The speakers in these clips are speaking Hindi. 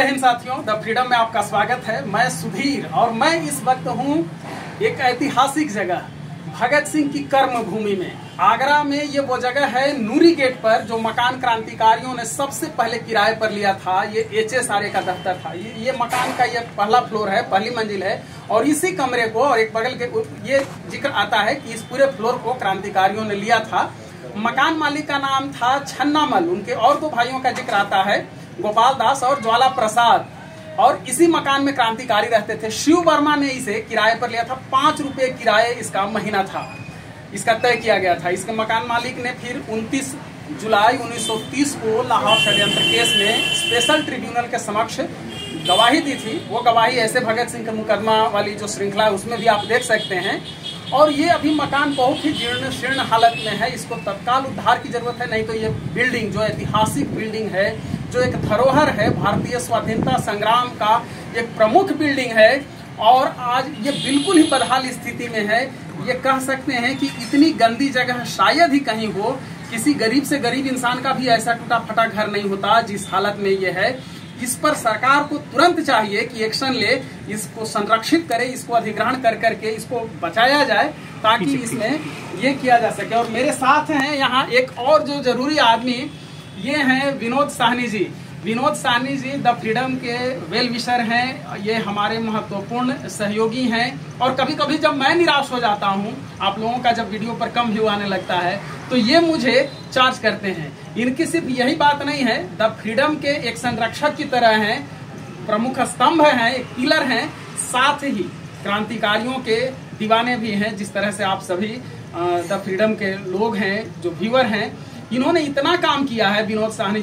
जय हिंद साथियों, द फ्रीडम में आपका स्वागत है। मैं सुधीर और मैं इस वक्त हूँ एक ऐतिहासिक जगह भगत सिंह की कर्म भूमि में। आगरा में ये वो जगह है नूरी गेट पर जो मकान क्रांतिकारियों ने सबसे पहले किराए पर लिया था। ये HSRA का दफ्तर था। ये मकान का ये पहला फ्लोर है, पहली मंजिल है और इसी कमरे को और एक बगल के ये जिक्र आता है कि इस पूरे फ्लोर को क्रांतिकारियों ने लिया था। मकान मालिक का नाम था छन्नामल। उनके और दो भाइयों का जिक्र आता है, गोपाल दास और ज्वाला प्रसाद। और इसी मकान में क्रांतिकारी रहते थे। शिव वर्मा ने इसे किराए पर लिया था। 5 रुपए किराए इसका महीना था, इसका तय किया गया था। इसके मकान मालिक ने फिर 29 जुलाई 1930 को लाहौर षड्यंत्र केस में स्पेशल ट्रिब्यूनल के समक्ष गवाही दी थी। वो गवाही ऐसे भगत सिंह के मुकदमा वाली जो श्रृंखला है उसमें भी आप देख सकते हैं। और ये अभी मकान बहुत ही जीर्ण शीर्ण हालत में है। इसको तत्काल उद्धार की जरूरत है, नहीं तो ये बिल्डिंग जो ऐतिहासिक बिल्डिंग है, जो एक धरोहर है भारतीय स्वाधीनता संग्राम का एक प्रमुख बिल्डिंग है, और आज ये बिल्कुल ही बदहाल स्थिति में है। ये कह सकते हैं कि इतनी गंदी जगह शायद ही कहीं हो। किसी गरीब से गरीब इंसान का भी ऐसा टूटा फटा घर नहीं होता जिस हालत में ये है। इस पर सरकार को तुरंत चाहिए कि एक्शन ले, इसको संरक्षित करे, इसको अधिग्रहण कर करके इसको बचाया जाए ताकि इसमें ये किया जा सके। और मेरे साथ हैं यहाँ एक और जो जरूरी आदमी, ये हैं विनोद साहनी जी। विनोद साहनी जी द फ्रीडम के वेल विशर हैं। ये हमारे महत्वपूर्ण सहयोगी हैं। और कभी कभी जब मैं निराश हो जाता हूँ, आप लोगों का जब वीडियो पर कम व्यू आने लगता है, तो ये मुझे चार्ज करते हैं। इनकी सिर्फ यही बात नहीं है, द फ्रीडम के एक संरक्षक की तरह हैं, प्रमुख स्तंभ हैं, एक पिलर हैं, साथ ही क्रांतिकारियों के दीवाने भी हैं। जिस तरह से आप सभी द फ्रीडम के लोग हैं, जो व्यूअर हैं, इन्होंने इतना काम किया है विनोद साहनी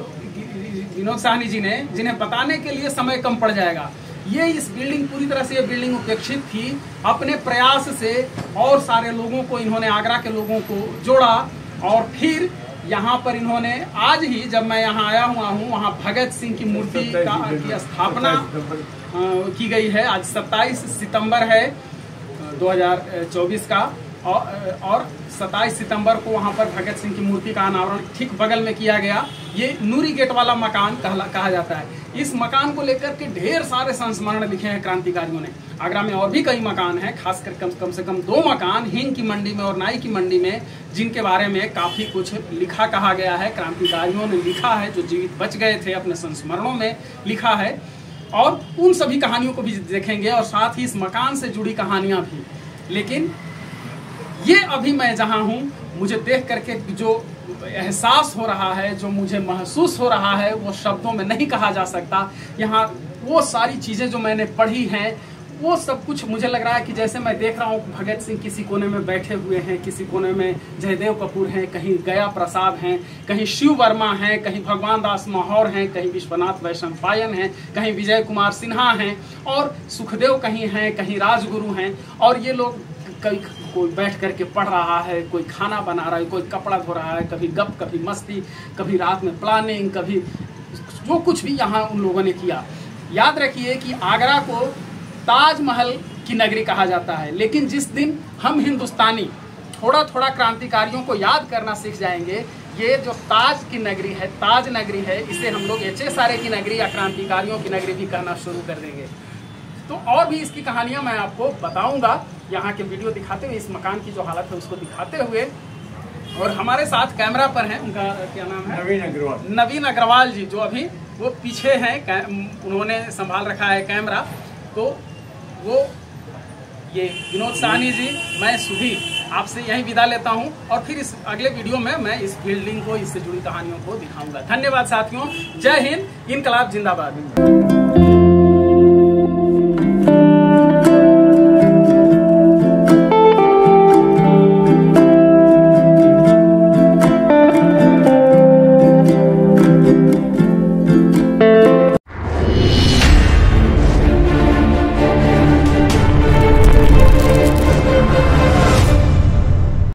जी ने, जिन्हें बताने के लिए समय कम पड़ जाएगा। ये इस बिल्डिंग पूरी तरह से ये बिल्डिंग उपेक्षित थी। अपने प्रयास से और सारे लोगों को इन्होंने, आगरा के लोगों को जोड़ा और फिर यहाँ पर इन्होंने आज ही, जब मैं यहाँ आया हुआ हूँ, वहाँ भगत सिंह की मूर्ति की स्थापना की गई है। आज 27 सितंबर है 2024 का और 27 सितंबर को वहां पर भगत सिंह की मूर्ति का अनावरण ठीक बगल में किया गया। ये नूरी गेट वाला मकान कहा जाता है। इस मकान को लेकर के ढेर सारे संस्मरण लिखे हैं क्रांतिकारियों ने। आगरा में और भी कई मकान हैं, खासकर कम से कम 2 मकान, हिंग की मंडी में और नाई की मंडी में, जिनके बारे में काफी कुछ लिखा कहा गया है। क्रांतिकारियों ने लिखा है, जो जीवित बच गए थे अपने संस्मरणों में लिखा है। और उन सभी कहानियों को भी देखेंगे और साथ ही इस मकान से जुड़ी कहानियां भी। लेकिन ये अभी मैं जहां हूं, मुझे देख करके जो एहसास हो रहा है, जो मुझे महसूस हो रहा है, वो शब्दों में नहीं कहा जा सकता। यहाँ वो सारी चीजें जो मैंने पढ़ी हैं, वो सब कुछ मुझे लग रहा है कि जैसे मैं देख रहा हूँ भगत सिंह किसी कोने में बैठे हुए हैं, किसी कोने में जयदेव कपूर हैं, कहीं गया प्रसाद हैं, कहीं शिव वर्मा हैं, कहीं भगवान दास माहौर हैं, कहीं विश्वनाथ वैष्णव पायन हैं, कहीं विजय कुमार सिन्हा हैं और सुखदेव कहीं हैं, कहीं राजगुरु हैं। और ये लोग कोई बैठ करके पढ़ रहा है, कोई खाना बना रहा है, कोई कपड़ा धो रहा है, कभी गप, कभी मस्ती, कभी रात में प्लानिंग, कभी जो कुछ भी यहाँ उन लोगों ने किया। याद रखिए कि आगरा को ताजमहल की नगरी कहा जाता है, लेकिन जिस दिन हम हिंदुस्तानी थोड़ा थोड़ा क्रांतिकारियों को याद करना सीख जाएंगे, ये जो ताज की नगरी है, ताज नगरी है, इसे हम लोग HSRA की नगरी या क्रांतिकारियों की नगरी भी कहना शुरू कर देंगे। तो और भी इसकी कहानियां मैं आपको बताऊंगा, यहाँ के वीडियो दिखाते हुए, इस मकान की जो हालत है उसको दिखाते हुए। और हमारे साथ कैमरा पर हैं, उनका क्या नाम है? नवीन अग्रवाल जी, जो अभी वो पीछे हैं, उन्होंने संभाल रखा है कैमरा। तो वो ये विनोद साहनी जी, मैं सुधीर आपसे यहीं विदा लेता हूं और फिर इस अगले वीडियो में मैं इस बिल्डिंग को, इससे जुड़ी कहानियों को दिखाऊंगा। धन्यवाद साथियों, जय हिंद, इनकलाब जिंदाबाद।